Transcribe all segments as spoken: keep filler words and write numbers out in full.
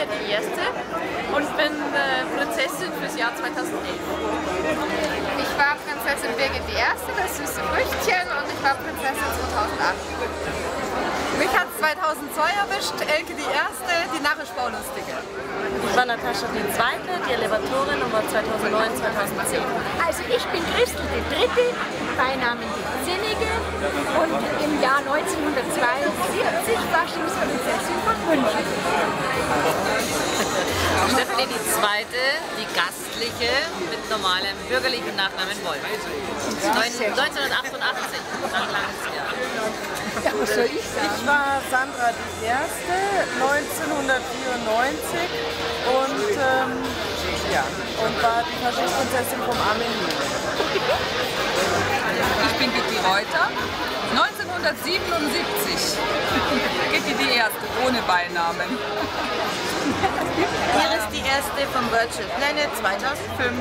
Nadja die Erste und bin äh, Prinzessin fürs Jahr zweitausendelf. Ich war Prinzessin Birgit die Erste, das süße Früchtchen, und ich war Prinzessin zweitausendacht. Mich hat zweitausendzwei erwischt, Elke die Erste, die Narrisch-Baulustige. Ich war Natascha die Zweite, die Elevatorin, und war zweitausendneun, zweitausendzehn. Also ich bin Christel die Dritte, Beinamen die Zinnige, und im Jahr neunzehnhundertzweiundvierzig Faschingsprinzessin von München. Stefanie die Zweite, die Gastliche, mit normalem bürgerlichen Nachnamen Wolf. neunzehnhundertachtundachtzig, lang, langes Jahr. Ja, was soll ich sagen? Ich war Sandra die Erste, neunzehnhundertvierundneunzig, und, ähm, ja, und war die Faschingsprinzessin vom Armenien. Ich bin Gitti Reuter, neunzehnhundertsiebenundsiebzig. Gitti die Erste, ohne Beinamen. Iris die Erste vom Virtual Planet zweitausendfünf.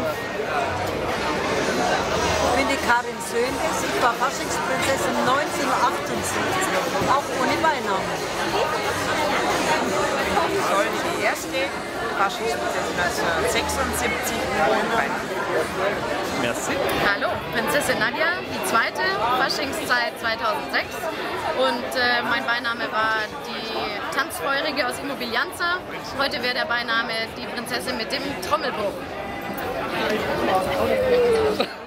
Ich bin die Karin Söhnges, ich war Faschingsprinzessin neunzehnhundertachtundsiebzig, auch ohne Beinamen. Sollen die Erste, Faschingsprinzessin neunzehnhundertsechsundsiebzig, ohne Beinamen. Merci. Hallo, Prinzessin Nadja, die Zweite, Faschingszeit zweitausendsechs, und äh, mein Beiname war die Tanzfeurige aus Immobilianza. Heute wäre der Beiname die Prinzessin mit dem Trommelbruch.